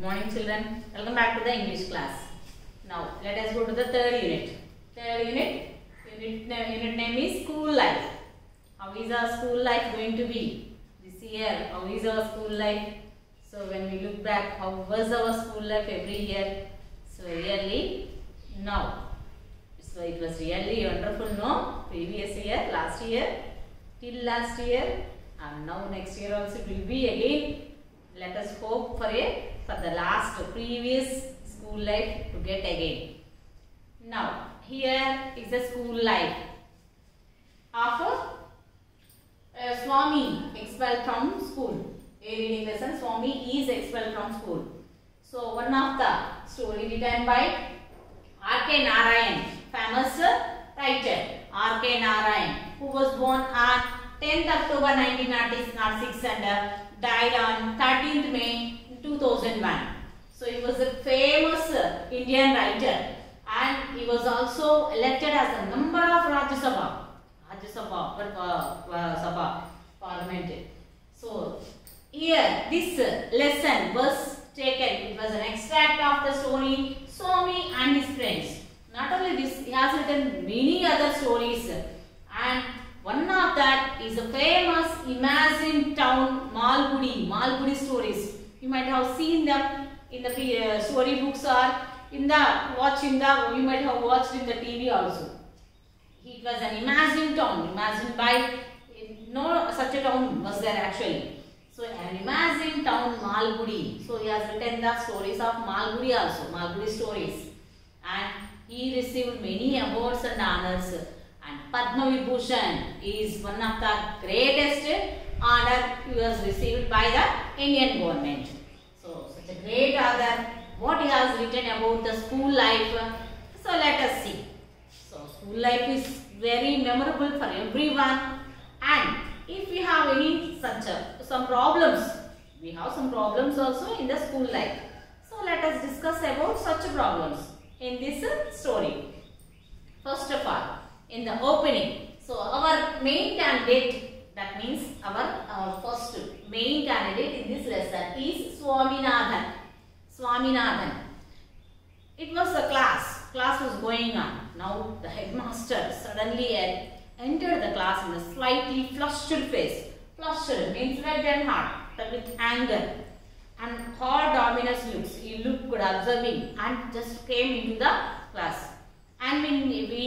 morning children. Welcome back to the English class. Now let us go to the third unit. Third unit name is school life. How is our school life going to be this year? How is our school life? So when we look back, how was our school life every year? So really now. So it was really wonderful, no? Previous year, last year, till last year, and now next year also it will be again. Let us hope for the last previous school life to get again. Now here is the school life. After Swami expelled from school. A reading lesson, Swami is expelled from school. So one of the story written by R.K. Narayan, famous writer R.K. Narayan, who was born on 10th October 1906 and died on 13th May 2001. So he was a famous Indian writer, and he was also elected as a member of Rajya Sabha Parliament. So here this lesson was taken. It was an extract of the story Swami and his friends. Not only this, he has written many other stories, and one of that is a famous Imagine Town Malgudi stories. You might have seen them in the story books or you might have watched in the TV also. It was an imagined town, imagined by no such a town was there actually. So an imagined town Malgudi. So he has written the stories of Malgudi also, Malgudi stories, and he received many awards and honors. And Padma Vibhushan is one of the greatest honor he was received by the Indian government. So such a great author. What he has written about the school life. So let us see. So school life is very memorable for everyone. And if we have any such some problems, we have some problems also in the school life. So let us discuss about such problems in this story. First of all, in the opening, so our main candidate, that means our first main candidate in this lesson is Swaminathan. Swaminathan. It was a class was going on. Now the headmaster suddenly entered the class in a slightly flushed face. Flushed means red and hot, with anger and hard ominous looks. He looked observing and just came into the class. And when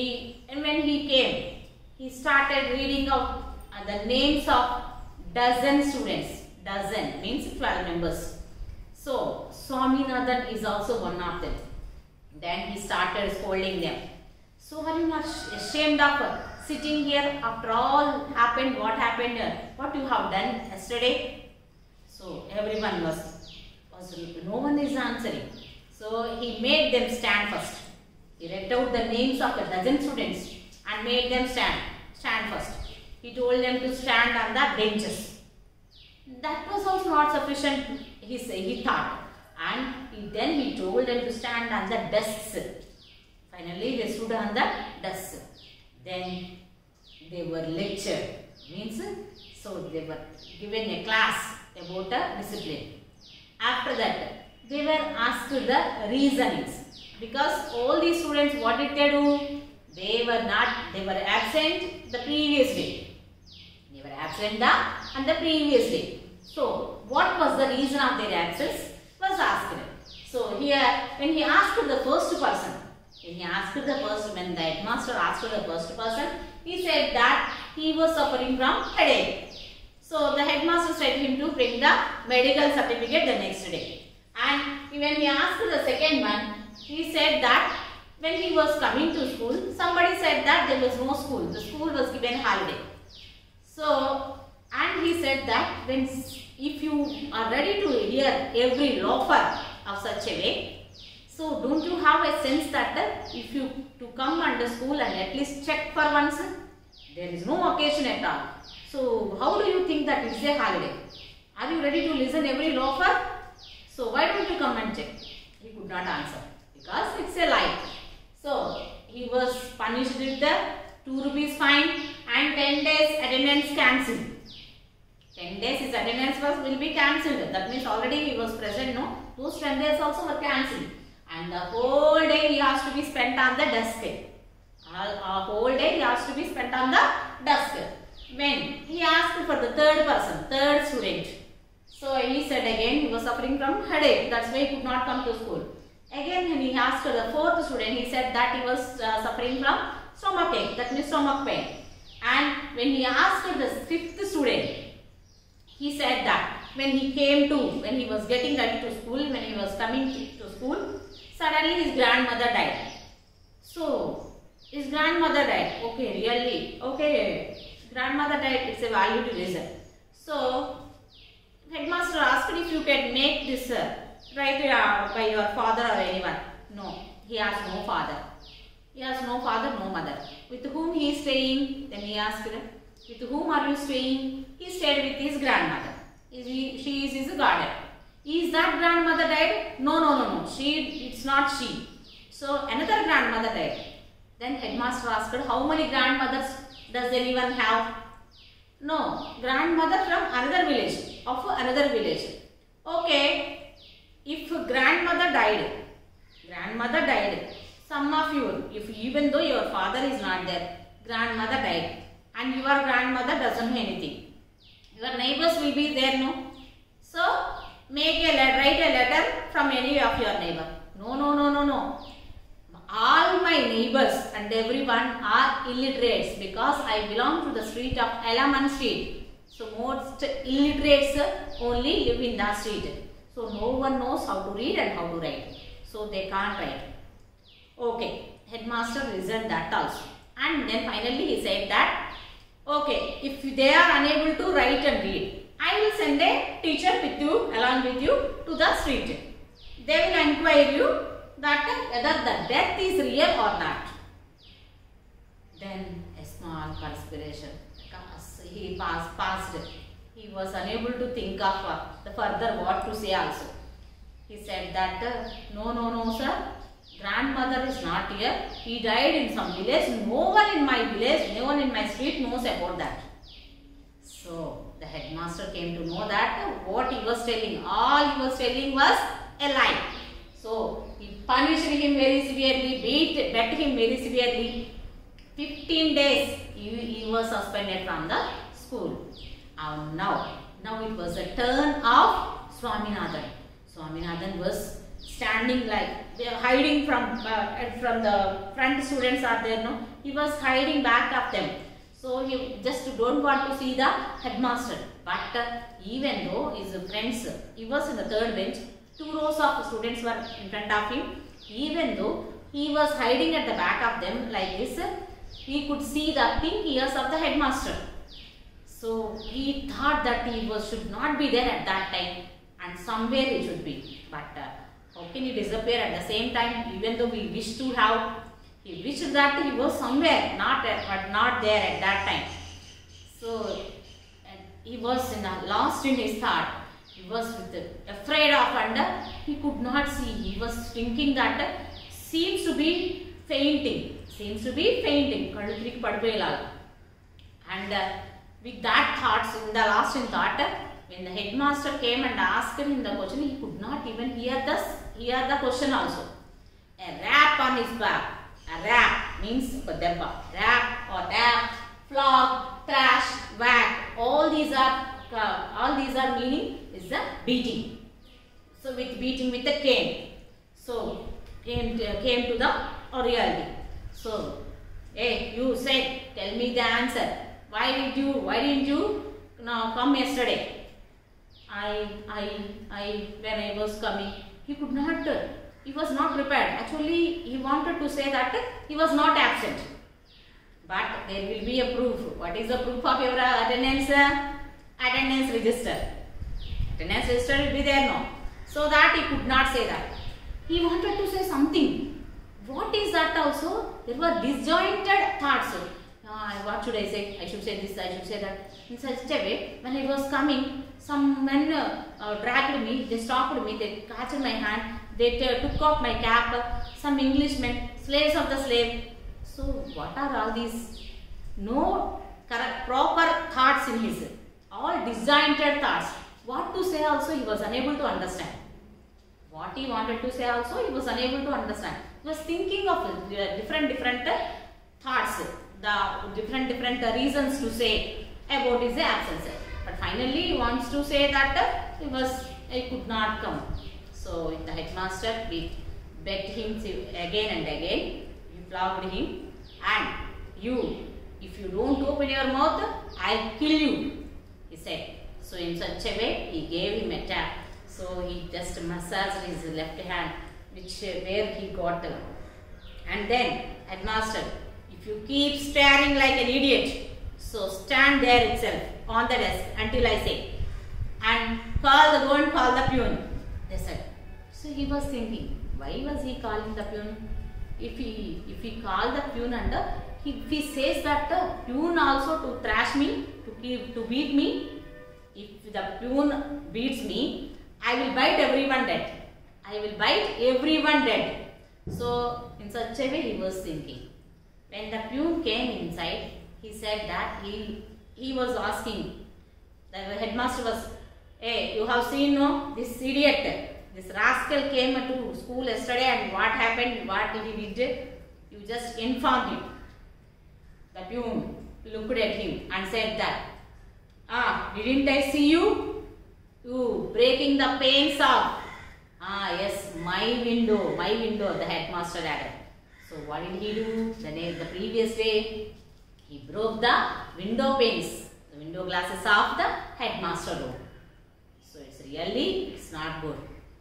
he came, he started reading out the names of dozen students. Dozen means 12 members. So Swaminathan is also one of them. Then he started scolding them. So are you not ashamed of sitting here after all happened? What happened? What you have done yesterday? So everyone was no one is answering. So he made them stand first. He read out the names of a dozen students and made them stand first. He told them to stand on the benches. That was also not sufficient, he thought. And then he told them to stand on the desks. Finally, they stood on the desks. Then they were lectured. So they were given a class about the discipline. After that, they were asked the reasonings. Because all these students, what did they do? They were absent the previous day. They were absent on the previous day. So, what was the reason of their absence was asked. So, here, when he asked the first person, when the headmaster asked the first person, he said that he was suffering from headache. So, the headmaster said him to bring the medical certificate the next day. And when he asked the second one, he said that when he was coming to school, somebody said that there was no school. The school was given holiday. So, and he said that if you are ready to hear every loafer of such a way, so don't you have a sense that if you to come under school and at least check for once, there is no occasion at all. So, how do you think that it is a holiday? Are you ready to listen every loafer? So, why don't you come and check? He could not answer. Because it's a lie. So, he was punished with the 2 rupees fine and 10 days attendance cancelled. 10 10 days his attendance will be cancelled. That means already he was present, no? Those 10 days also were cancelled. And the whole day he has to be spent on the desk. A whole day he has to be spent on the desk. When he asked for the third student. So he said again he was suffering from headache. That's why he could not come to school. Again when he asked for the fourth student, he said that he was suffering from stomachache. That means stomach pain. And when he asked for the fifth student, he said that when he was getting ready to school, when he was coming to school, suddenly his grandmother died. So his grandmother died. Okay, really? Okay, grandmother died. It's a valid reason. So headmaster asked if you can make this right by your father or anyone. No, he has no father. He has no father, no mother. With whom he is staying? Then he asked, with whom are you staying? He stayed with his grandmother. She is his guardian. Is that grandmother died? No. It's not she. So another grandmother died. Then headmaster asked, how many grandmothers does anyone have? No, grandmother from another village, of another village. Okay, if grandmother died, some of you, if even though your father is not there, grandmother died and your grandmother doesn't know anything. Your neighbors will be there, no? So, write a letter from any of your neighbor. No. All my neighbors and everyone are illiterates because I belong to the street of Elaman Street. So, most illiterates only live in that street. So, no one knows how to read and how to write. So, they can't write. Okay, headmaster reasoned that also. And then finally he said that, okay, if they are unable to write and read, I will send a teacher along with you to the street. They will inquire you that whether the death is real or not. Then a small perspiration. He passed. He was unable to think of the further what to say also. He said that, no sir. Grandmother is not here. He died in some village. No one in my village, no one in my street knows about that. So the headmaster came to know that what he was telling, all he was telling was a lie. So he punished him very severely, beat him very severely. 15 days he was suspended from the school. Now it was the turn of Swaminathan. Swaminathan was standing like they are hiding from the front students are there, no? He was hiding back of them. So he just don't want to see the headmaster. But even though his friends, he was in the third bench, 2 rows of students were in front of him. Even though he was hiding at the back of them like this, he could see the pink ears of the headmaster. So he thought that he should not be there at that time, and somewhere he should be. But how can he disappear at the same time? Even though he wished that he was somewhere, but not there at that time. So he was lost in his thought. He was afraid of, and he could not see. He was thinking that seems to be fainting. And with that thoughts, in the lost in thought, when the headmaster came and asked him the question, he could not even hear the question also. A rap on his back. A rap means debba. Rap or tap, flog, thrash, whack. All these are meaning is the beating. So with beating with the cane. So came to the reality. So, hey, you said, tell me the answer. Why didn't you come yesterday? When I was coming, he was not prepared. Actually, he wanted to say that he was not absent. But there will be a proof. What is the proof of your attendance? Attendance register. Attendance register will be there now. So that he could not say that. He wanted to say something. What is that also? There were disjointed thoughts. What should I say? I should say this, I should say that. In such a way, when I was coming, some men dragged me, they stopped me, they catched my hand, they took off my cap, some Englishmen, slaves of the slave. So what are all these? No correct, proper thoughts in his. all disjointed thoughts. What to say also he was unable to understand. What he wanted to say also he was unable to understand. He was thinking of different thoughts, the different reasons to say about his absence. But finally he wants to say that he could not come. So the headmaster begged him again and again. He flogged him, and if you don't open your mouth, I'll kill you, he said. So in such a way, he gave him a tap. So he just massaged his left hand, where he got. And then, headmaster, if you keep staring like an idiot, so stand there itself on the desk until I say, and go and call the peon. They said. So he was thinking, why was he calling the peon? If he called the peon and if he says that the peon also to thrash me, to beat me, if the peon beats me, I will bite everyone dead. I will bite everyone dead. So in such a way he was thinking. When the peon came inside, he said that he was asking, the headmaster was, hey, you have seen no, this idiot, this rascal came to school yesterday, and what happened, what he did, you just informed him. The peon looked at him and said that, didn't I see you? You breaking the panes of, yes, my window, the headmaster added. So what did he do? The previous day, he broke the window panes, the window glasses of the headmaster room. So it's not good.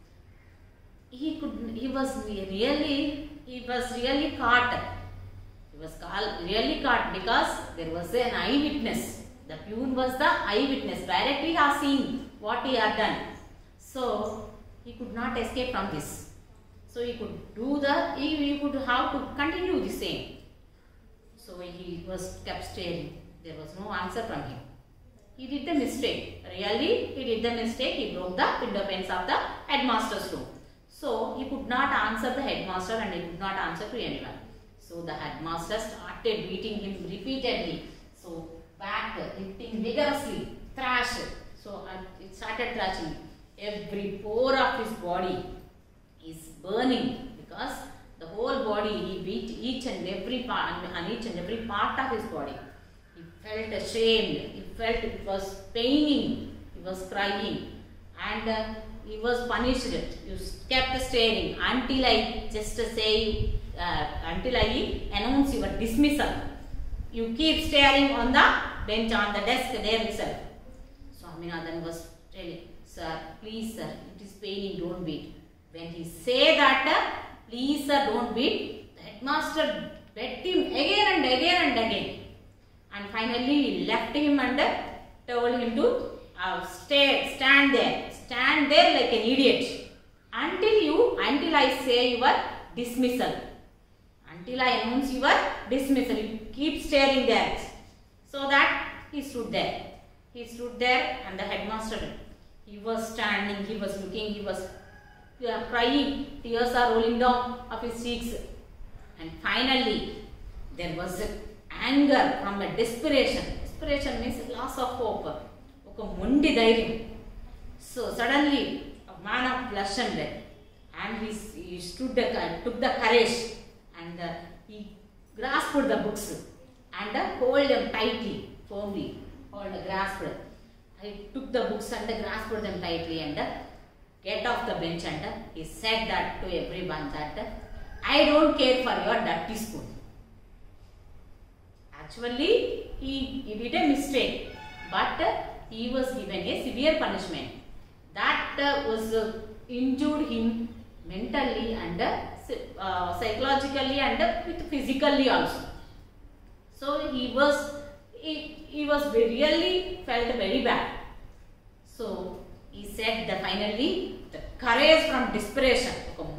He was really caught. He was really caught because there was an eyewitness. The peon was the eyewitness, directly has seen what he had done. So he could not escape from this. So he could he could have to continue the same. So he was kept staring. There was no answer from him. He did the mistake. Really, he did the mistake. He broke the window panes of the headmaster's room. So he could not answer the headmaster, and he could not answer to anyone. So the headmaster started beating him repeatedly. So back, hitting vigorously, thrash. So it started thrashing. Every pore of his body is burning because the whole body, he beat each and every part, and each and every part of his body. He felt ashamed. He felt it was paining. He was crying, and he was punished. You kept staring until I just say, until I announce your dismissal. You keep staring on the bench, on the desk there itself. Swaminathan was telling, sir, please sir, it is paining, don't beat. When he say that, please sir, don't beat, the headmaster beat him again and again and again. And finally he left him and told him to stand there like an idiot until I say your dismissal. Until I announce your dismissal, you keep staring there. So that he stood there. He stood there, and the headmaster, he was standing, he was looking, he was crying. Tears are rolling down of his cheeks. And finally, there was anger from a desperation. Desperation means loss of hope. So suddenly, a man of flesh and blood, and he took the courage, and he grasped the books and hold them tightly, firmly, grasped. He took the books and grasped them tightly and get off the bench, and he said that to everyone that I don't care for your dirty spoon. Actually, he did a mistake, but he was given a severe punishment that was injured him mentally and psychologically and physically also. So he was really felt very bad. So he said that finally the courage from desperation,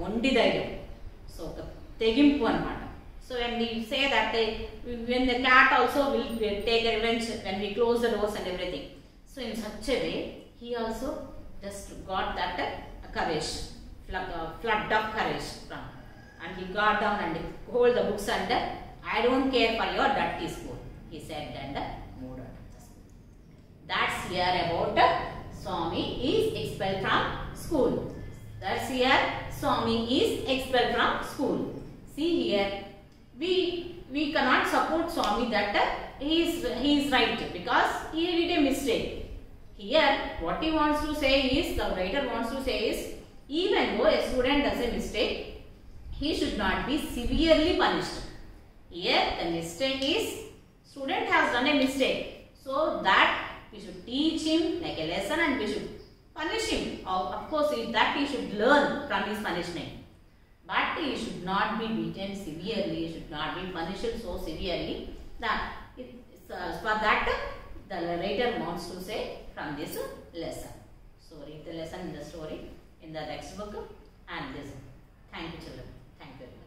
so tegimpu anamata. So when we say that when the cat also will take a revenge when we close the doors and everything. So in such a way, he also just got that courage, flood of courage from, and he got down and hold the books and I don't care for your dirty spoon, he said, and moved on. That's here about Swami is expelled from school. That's here Swami is expelled from school. See here, we cannot support Swami that he is right because he did a mistake. Here, what he wants to say is, the writer wants to say is, even though a student does a mistake, he should not be severely punished. Here, the mistake is, student has done a mistake, so that we should teach him like a lesson and we should punish him. Of course, that he should learn from his punishment. But he should not be beaten severely, he should not be punished so severely that for that the writer wants to say from this lesson. So read the lesson in the story in the textbook and listen. Thank you children. Thank you very much.